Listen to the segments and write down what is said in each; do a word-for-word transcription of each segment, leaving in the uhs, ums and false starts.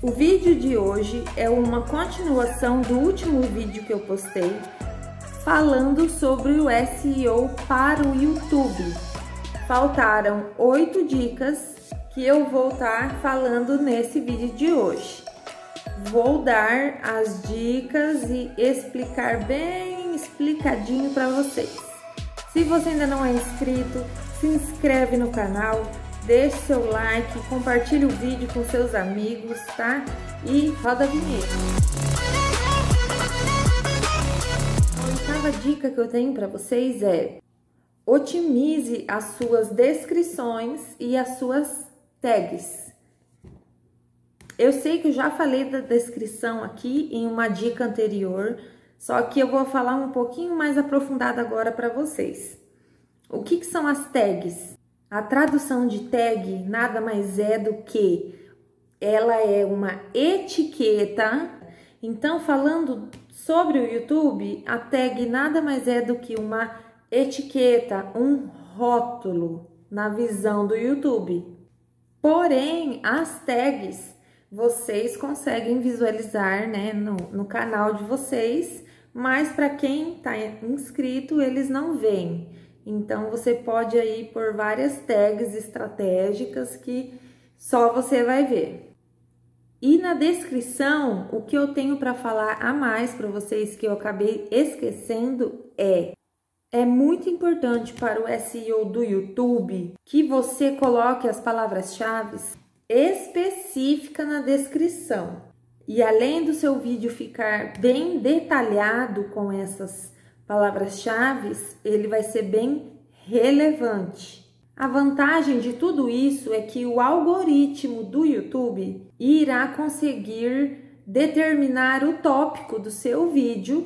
O vídeo de hoje é uma continuação do último vídeo que eu postei falando sobre o S E O para o YouTube. Faltaram oito dicas que eu vou estar falando nesse vídeo de hoje. Vou dar as dicas e explicar bem explicadinho para vocês. Se você ainda não é inscrito, se inscreve no canal, deixe seu like, compartilhe o vídeo com seus amigos, tá? E roda a vinheta. A oitava dica que eu tenho para vocês é: otimize as suas descrições e as suas tags. Eu sei que eu já falei da descrição aqui em uma dica anterior, só que eu vou falar um pouquinho mais aprofundado agora para vocês. O que que são as tags? A tradução de tag nada mais é do que ela é uma etiqueta. Então, falando sobre o YouTube, a tag nada mais é do que uma etiqueta, um rótulo na visão do YouTube. Porém, as tags vocês conseguem visualizar, né, no, no canal de vocês, mas para quem está inscrito, eles não veem. Então, você pode aí pôr várias tags estratégicas que só você vai ver. E na descrição, o que eu tenho para falar a mais para vocês que eu acabei esquecendo é: é muito importante para o S E O do YouTube que você coloque as palavras-chave específicas na descrição. E além do seu vídeo ficar bem detalhado com essas palavras-chave, ele vai ser bem relevante. A vantagem de tudo isso é que o algoritmo do YouTube irá conseguir determinar o tópico do seu vídeo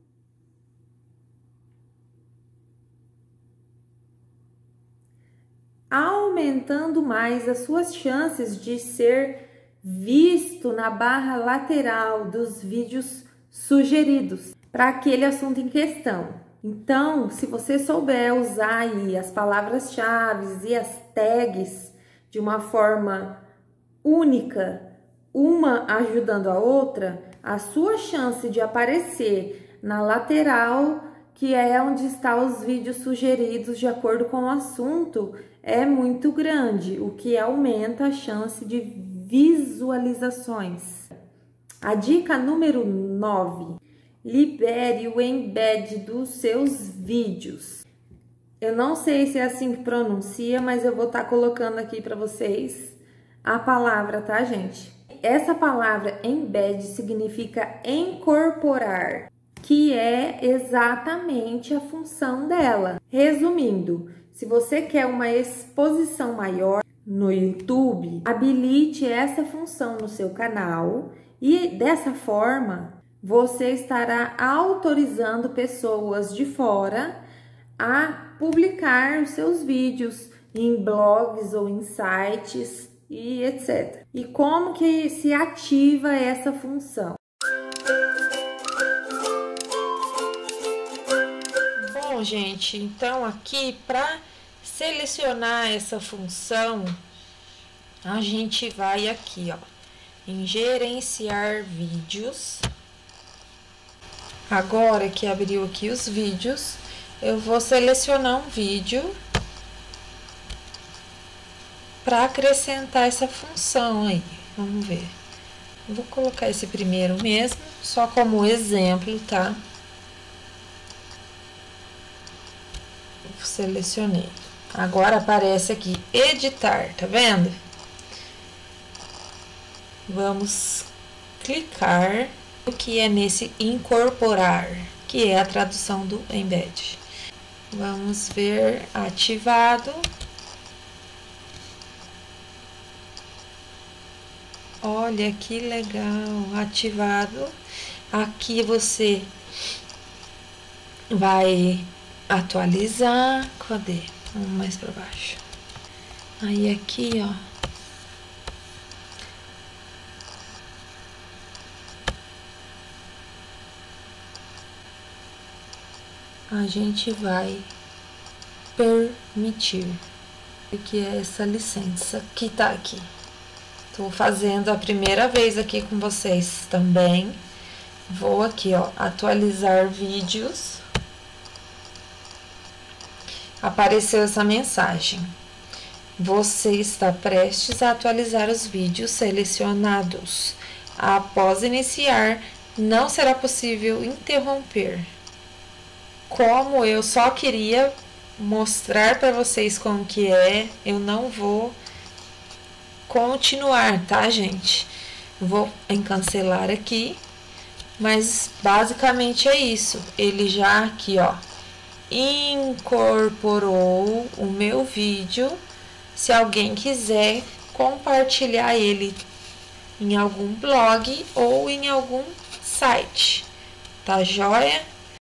aumentando mais as suas chances de ser visto na barra lateral dos vídeos sugeridos para aquele assunto em questão. Então, se você souber usar aí as palavras-chave e as tags de uma forma única, uma ajudando a outra, a sua chance de aparecer na lateral, que é onde estão os vídeos sugeridos de acordo com o assunto, é muito grande, o que aumenta a chance de visualizações. A dica número nove: libere o embed dos seus vídeos. Eu não sei se é assim que pronuncia, mas eu vou estar colocando aqui para vocês a palavra, tá, gente? Essa palavra embed significa incorporar, que é exatamente a função dela. Resumindo, se você quer uma exposição maior no YouTube, habilite essa função no seu canal e dessa forma você estará autorizando pessoas de fora a publicar os seus vídeos em blogs ou em sites e etcétera. E como que se ativa essa função? Bom, gente, então aqui para selecionar essa função, a gente vai aqui, ó, em gerenciar vídeos. Agora que abriu aqui os vídeos, eu vou selecionar um vídeo para acrescentar essa função aí. Vamos ver. Eu vou colocar esse primeiro mesmo, só como exemplo, tá? Selecionei. Agora aparece aqui editar, tá vendo? Vamos clicar o que é nesse incorporar, que é a tradução do embed. Vamos ver ativado. Olha que legal, ativado. Aqui você vai atualizar. Cadê? Vamos mais para baixo. Aí aqui, ó, a gente vai permitir, que é essa licença que tá aqui. Tô fazendo a primeira vez aqui com vocês também. Vou aqui, ó, atualizar vídeos. Apareceu essa mensagem. Você está prestes a atualizar os vídeos selecionados. Após iniciar, não será possível interromper. Como eu só queria mostrar para vocês como que é, eu não vou continuar, tá, gente? Vou em cancelar aqui, mas basicamente é isso. Ele já aqui, ó, incorporou o meu vídeo. Se alguém quiser compartilhar ele em algum blog ou em algum site, tá joia?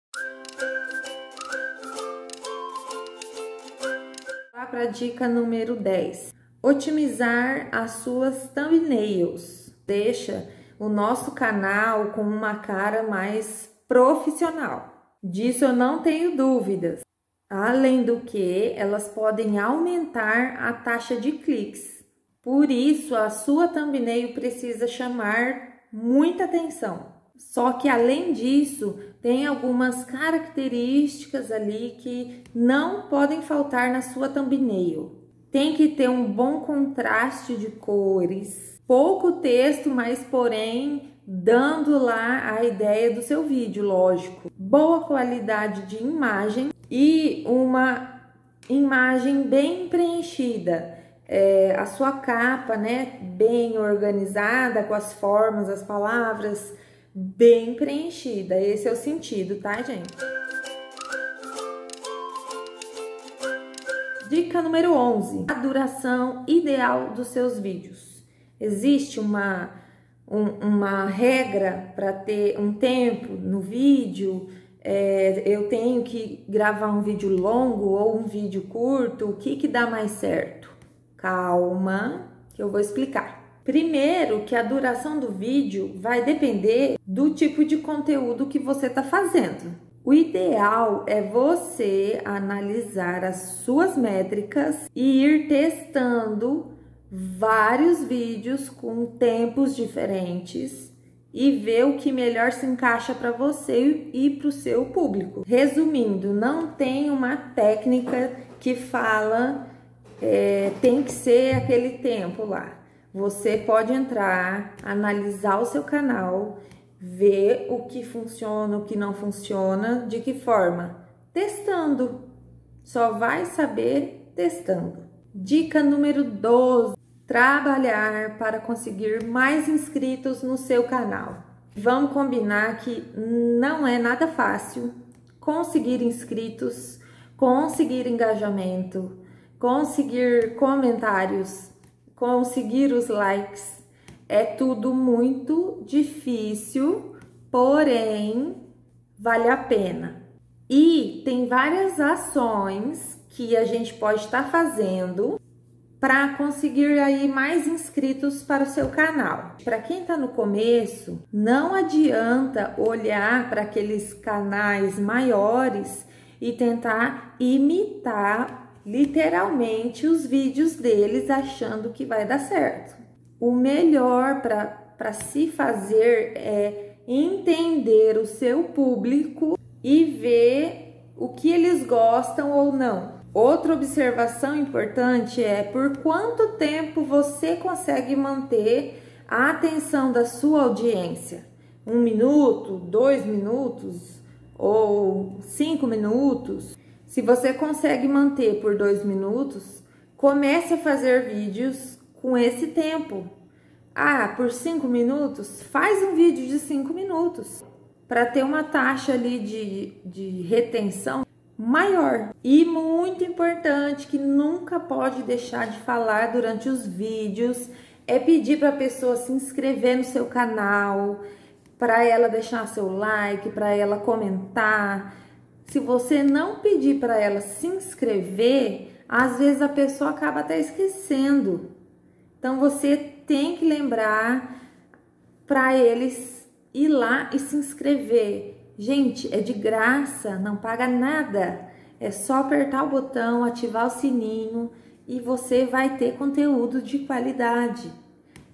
Vá para a dica número dez. Otimizar as suas thumbnails. Deixa o nosso canal com uma cara mais profissional. Disso eu não tenho dúvidas. Além do que, elas podem aumentar a taxa de cliques. Por isso, a sua thumbnail precisa chamar muita atenção. Só que, além disso, tem algumas características ali que não podem faltar na sua thumbnail. Tem que ter um bom contraste de cores, pouco texto, mas porém dando lá a ideia do seu vídeo, lógico. Boa qualidade de imagem e uma imagem bem preenchida. É, a sua capa, né, bem organizada, com as formas, as palavras bem preenchida. Esse é o sentido, tá, gente? Dica número onze. A duração ideal dos seus vídeos. Existe uma, um, uma regra para ter um tempo no vídeo? É, eu tenho que gravar um vídeo longo ou um vídeo curto? O que que dá mais certo? Calma, que eu vou explicar. Primeiro, que a duração do vídeo vai depender do tipo de conteúdo que você está fazendo. O ideal é você analisar as suas métricas e ir testando vários vídeos com tempos diferentes e ver o que melhor se encaixa para você e para o seu público. Resumindo, não tem uma técnica que fala é, tem que ser aquele tempo lá. Você pode entrar, analisar o seu canal, ver o que funciona, o que não funciona, de que forma? Testando. Só vai saber testando. Dica número doze. Trabalhar para conseguir mais inscritos no seu canal. Vamos combinar que não é nada fácil conseguir inscritos, conseguir engajamento, conseguir comentários, conseguir os likes. É tudo muito difícil, porém vale a pena. E tem várias ações que a gente pode estar fazendo para conseguir aí mais inscritos para o seu canal. Para quem está no começo, não adianta olhar para aqueles canais maiores e tentar imitar literalmente os vídeos deles achando que vai dar certo. O melhor para se fazer é entender o seu público e ver o que eles gostam ou não. Outra observação importante é por quanto tempo você consegue manter a atenção da sua audiência. Um minuto, dois minutos ou cinco minutos. Se você consegue manter por dois minutos, comece a fazer vídeos com esse tempo. Ah, por cinco minutos? Faz um vídeo de cinco minutos para ter uma taxa ali de, de retenção maior. E muito importante, que nunca pode deixar de falar durante os vídeos, é pedir para a pessoa se inscrever no seu canal, para ela deixar seu like, para ela comentar. Se você não pedir para ela se inscrever, às vezes a pessoa acaba até esquecendo. Então você tem que lembrar para eles ir lá e se inscrever. Gente, é de graça, não paga nada. É só apertar o botão, ativar o sininho e você vai ter conteúdo de qualidade.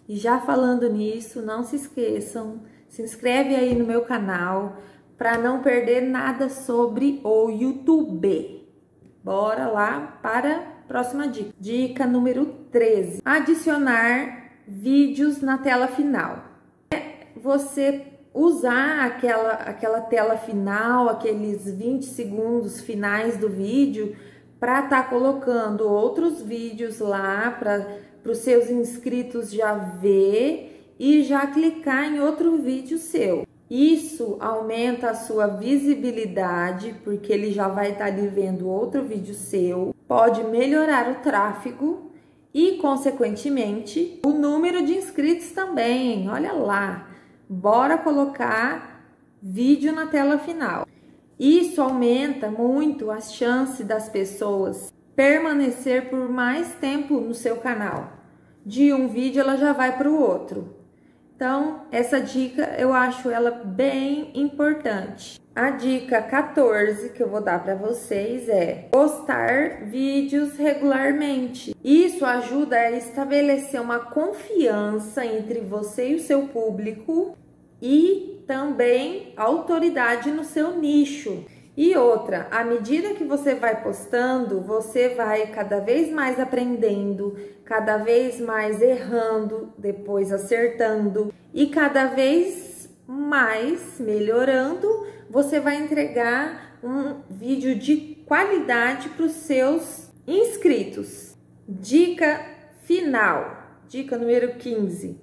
E já falando nisso, não se esqueçam, se inscreve aí no meu canal para não perder nada sobre o YouTube. Bora lá para a próxima dica. Dica número treze. Adicionar vídeos na tela final. É você usar aquela, aquela tela final, aqueles vinte segundos finais do vídeo, para estar tá colocando outros vídeos lá para os seus inscritos já ver e já clicar em outro vídeo seu. Isso aumenta a sua visibilidade, porque ele já vai estar tá ali vendo outro vídeo seu, pode melhorar o tráfego e, consequentemente, o número de inscritos também. Olha lá, bora colocar vídeo na tela final. Isso aumenta muito as chances das pessoas permanecer por mais tempo no seu canal. De um vídeo ela já vai para o outro. Então, essa dica eu acho ela bem importante. A dica quatorze que eu vou dar para vocês é postar vídeos regularmente. Isso ajuda a estabelecer uma confiança entre você e o seu público e também autoridade no seu nicho. E outra, à medida que você vai postando, você vai cada vez mais aprendendo, cada vez mais errando, depois acertando e cada vez mais melhorando, você vai entregar um vídeo de qualidade para os seus inscritos. Dica final, dica número quinze.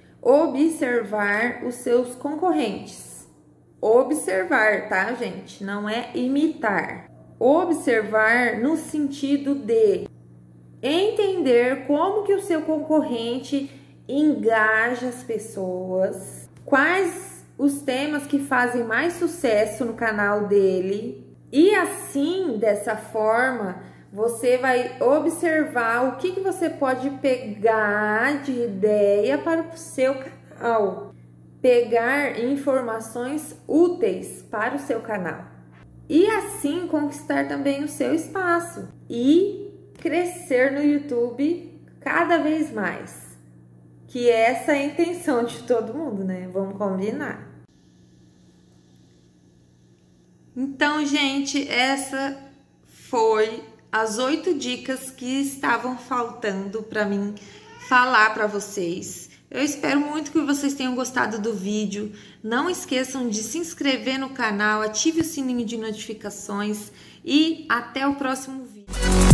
Observar os seus concorrentes. Observar, tá, gente? Não é imitar. Observar no sentido de entender como que o seu concorrente engaja as pessoas, quais os temas que fazem mais sucesso no canal dele. E assim, dessa forma, você vai observar o que, que você pode pegar de ideia para o seu canal. Pegar informações úteis para o seu canal. E assim conquistar também o seu espaço. E crescer no YouTube cada vez mais. Que essa é a intenção de todo mundo, né? Vamos combinar. Então, gente, essa foi as oito dicas que estavam faltando para mim falar para vocês. Eu espero muito que vocês tenham gostado do vídeo. Não esqueçam de se inscrever no canal, ative o sininho de notificações e até o próximo vídeo.